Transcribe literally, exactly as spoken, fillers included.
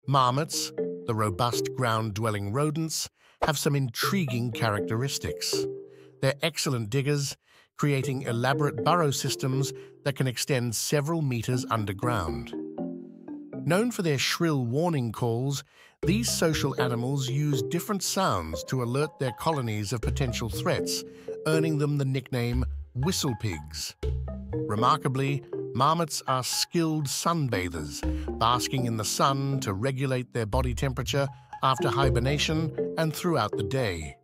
Marmots, the robust ground-dwelling rodents, have some intriguing characteristics. They're excellent diggers, creating elaborate burrow systems that can extend several meters underground. Known for their shrill warning calls, these social animals use different sounds to alert their colonies of potential threats, earning them the nickname whistle pigs. Remarkably, marmots are skilled sunbathers, basking in the sun to regulate their body temperature after hibernation and throughout the day.